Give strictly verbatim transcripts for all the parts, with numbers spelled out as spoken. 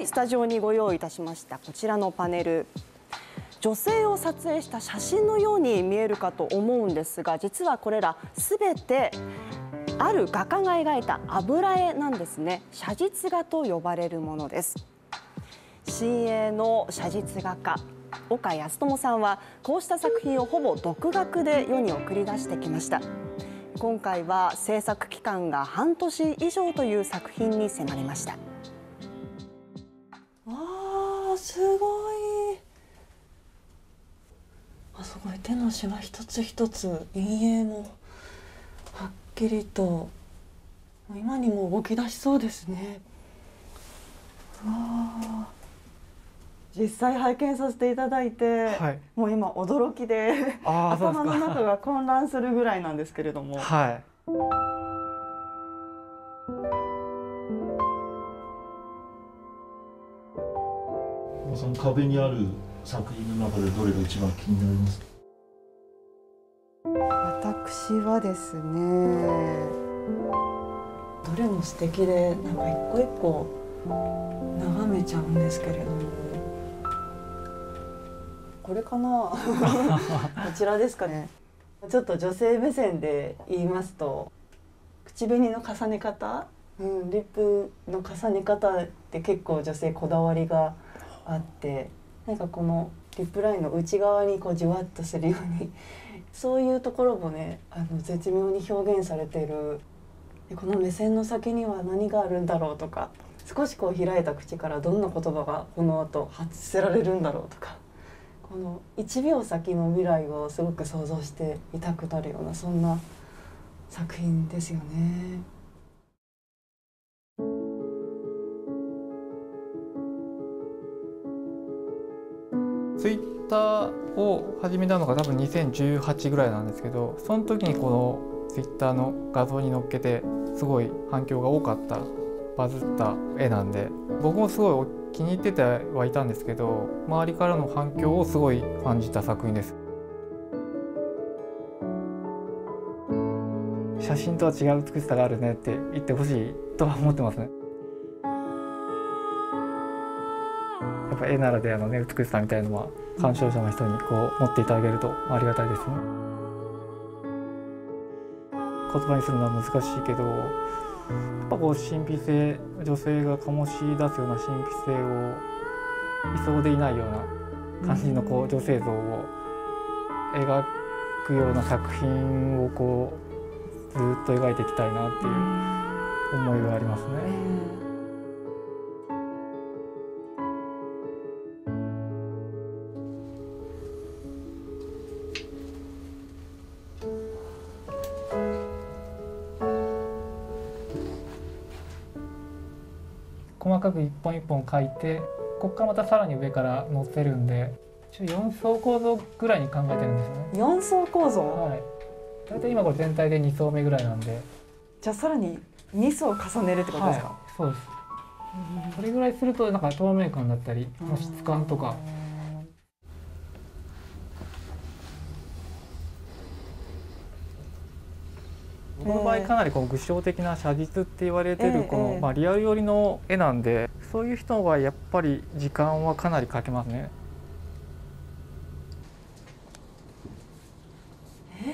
スタジオにご用意いたしましたこちらのパネル、女性を撮影した写真のように見えるかと思うんですが、実はこれらすべてある画家が描いた油絵なんですね。写実画と呼ばれるものです。新鋭の写実画家岡安友さんはこうした作品をほぼ独学で世に送り出してきました。今回は制作期間が半年以上という作品に迫りました。 あー、すごい。あ、すごい、手のしわ一つ一つ、陰影もはっきりと今にも動き出しそうですね。わー、実際拝見させていただいて、はい、もう今驚きで頭の中が混乱するぐらいなんですけれども、はい、 その壁にある作品の中でどれが一番気になりますか？ 私はですね、どれも素敵で、なんか一個一個眺めちゃうんですけれども、これかなこちらですかね。ちょっと女性目線で言いますと、口紅の重ね方、うん、リップの重ね方って結構女性こだわりがあって、なんかこのリップラインの内側にこうじわっとするようにそういうところもね、あの絶妙に表現されている。でこの目線の先には何があるんだろうとか、少しこう開いた口からどんな言葉がこの後発せられるんだろうとか、このいちびょう先の未来をすごく想像していたくなるような、そんな作品ですよね。 ツイッターを始めたのが多分にせんじゅうはちぐらいなんですけど、その時にこのツイッターの画像に載っけてすごい反響が多かった、バズった絵なんで、僕もすごい気に入っててはいたんですけど、周りからの反響をすごい感じた作品です。写真とは違う美しさがあるねって言ってほしいとは思ってますね。やっぱ絵ならではのね、美しさみたいなのは鑑賞者の人にこう持っていただけるとありがたいですね。言葉にするのは難しいけど、やっぱこう神秘性、女性が醸し出すような神秘性をいそうでいないような感じのこう女性像を描くような作品をこうずっと描いていきたいなっていう思いがありますね。細かく一本一本描いて、ここからまたさらに上から載せるんで、よん層構造ぐらいに考えてるんですよね。 よん層構造、 はい、大体今これ全体でに層目ぐらいなんで、 じゃあさらにに層重ねるってことですか？ はい、そうです。それぐらいするとなんか透明感だったり質感とか、僕の場合かなりこう具象的な写実って言われてるこの、まあ、リアル寄りの絵なんで、そういう人はやっぱり時間はかなりかけますね。 え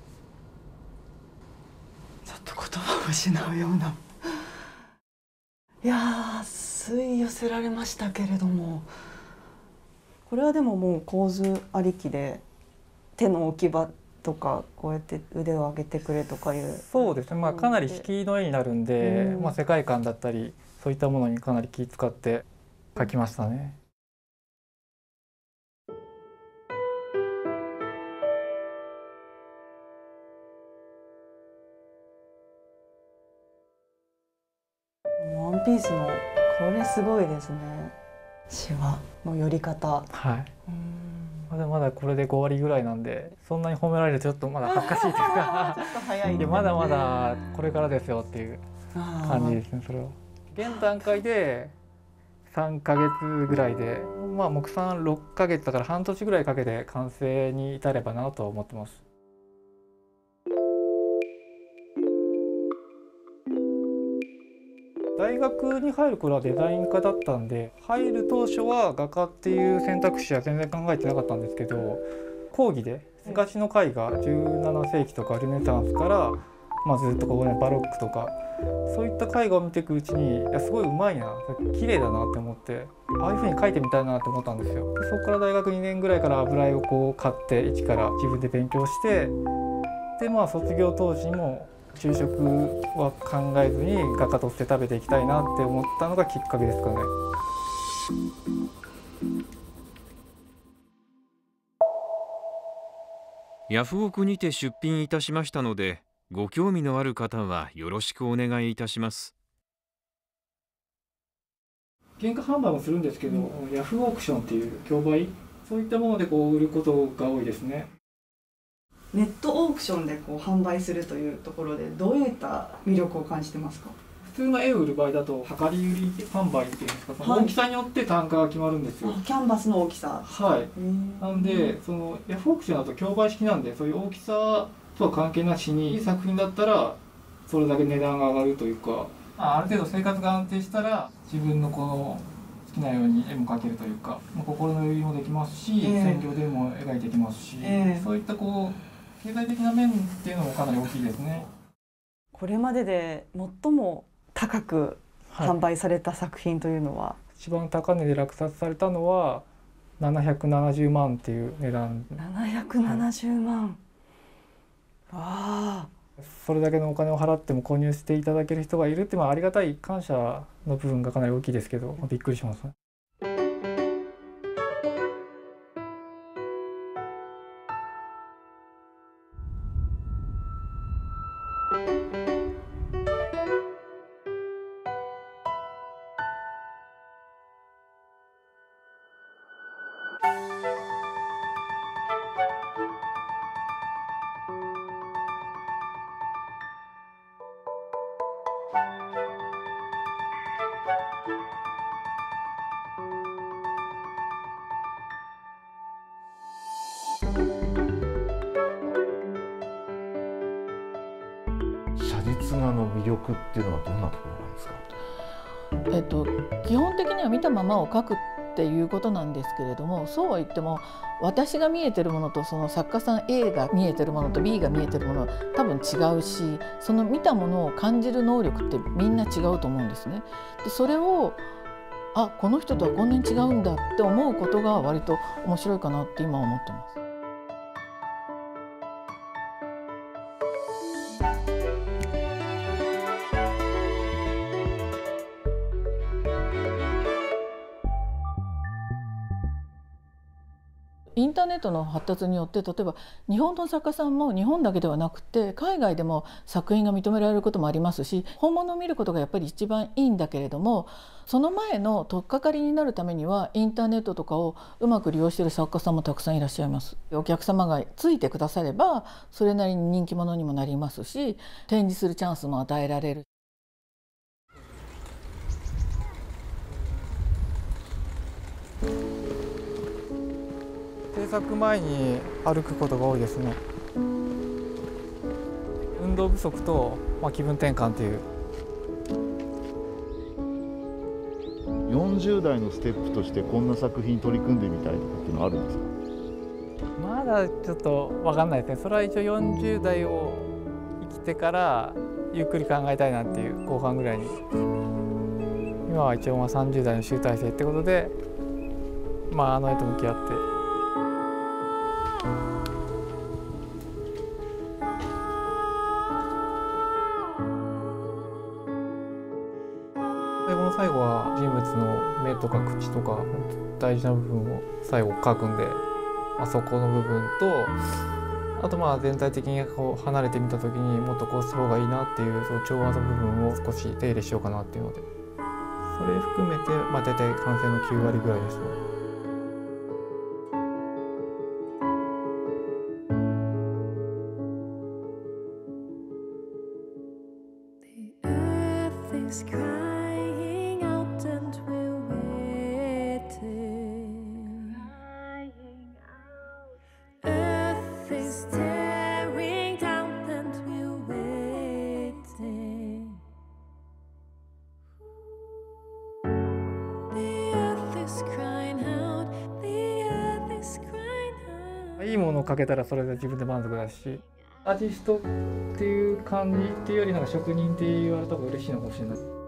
ー、ちょっと言葉を失うような。いやー、吸い寄せられましたけれども、これはでももう構図ありきで、手の置き場とかこうやって腕を上げてくれとかいう。 そうですね、まあ、かなり引きの絵になるんで、うん、まあ、世界観だったりそういったものにかなり気遣って描きましたね。 ワンピースのこれすごいですね。シワの寄り方。 はい。まだまだこれでごわりぐらいなんで、そんなに褒められるとちょっとまだ恥ずかしいというかちょっと早い、ね、 いやまだまだこれからですよっていう感じですね。それは現段階でさんかげつぐらいで、まあ目算ろっかげつだから半年ぐらいかけて完成に至ればなと思ってます。大大学に入る頃はデザイン科だったんで、入る当初は画家っていう選択肢は全然考えてなかったんですけど、講義で昔の絵画じゅうなな世紀とかルネサンスから、まあ、ずっとこう、ね、バロックとかそういった絵画を見ていくうちに、いやすごいうまいな、綺麗だなって思って、ああいう風に描いてみたいなって思ったんですよ。そこから大学にねんぐらいから油絵をこう買って一から自分で勉強して、でまあ卒業当時にも昼食は考えずに画家として食べていきたいなって思ったのがきっかけですかね。 ヤフオクにて出品いたしましたので、ご興味のある方はよろしくお願いいたします。 原価販売もするんですけど、うん、ヤフーオークションっていう競売、そういったものでこう売ることが多いですね。 ネットオークションでこう販売するというところでどういった魅力を感じてますか？ 普通の絵を売る場合だと量り売り販売っていうんですか、その大きさによって単価が決まるんですよ。 キャンバスの大きさ。 はい。なんでそのヤフーオークションだと競売式なんで、そういう大きさとは関係なしにいい作品だったらそれだけ値段が上がるというか、ある程度生活が安定したら自分のこの好きなように絵も描けるというか、心の余裕もできますし、えー、線描でも描いていきますし、えー、そういったこう経済的な面っていうのもかなり大きいですね。 これまでで最も高く販売された作品というのは、はい、 一番高値で落札されたのはななひゃくななじゅうまんっていう値段。 ななひゃくななじゅうまん、はい、わあ。 それだけのお金を払っても購入していただける人がいるって、まあ、ありがたい感謝の部分がかなり大きいですけど、びっくりしますね。 写実画の魅力っていうのはどんなところなんですか？ えっと、基本的には見たままを描くっていうことなんですけれども、そうは言っても私が見えてるものとその作家さん A が見えてるものと B が見えてるものは多分違うし、その見たものを感じる能力ってみんな違うと思うんですね。でそれをあ、この人とはこんなに違うんだって思うことが割と面白いかなって今思ってます。インターネットの発達によって、例えば日本の作家さんも日本だけではなくて海外でも作品が認められることもありますし、本物を見ることがやっぱり一番いいんだけれども、その前の取っかかりになるためにはインターネットとかをうまく利用している作家さんもたくさんいらっしゃいます。お客様がついてくださればそれなりに人気者にもなりますし、展示するチャンスも与えられる。 制作前に歩くことが多いですね。運動不足と、まあ、気分転換っていう。 よんじゅう代のステップとしてこんな作品取り組んでみたいとかっていうのはあるんですか？ まだちょっと分かんないですね。それは一応よんじゅう代を生きてからゆっくり考えたいなっていう、後半ぐらいに。今は一応まあさんじゅう代の集大成ってことで、まあ、あの絵と向き合って。最後の最後は人物の目とか口とか大事な部分を最後描くんで、あそこの部分と、あとまあ全体的にこう離れてみた時にもっとこうした方がいいなっていう、その調和の部分を少し手入れしようかなっていうので、それ含めてまあ大体完成のきゅうわりぐらいですね。 いいものをかけたらそれで自分で満足だし、アーティストっていう感じっていうよりなんか職人って言われた方が嬉しいのかもしれない。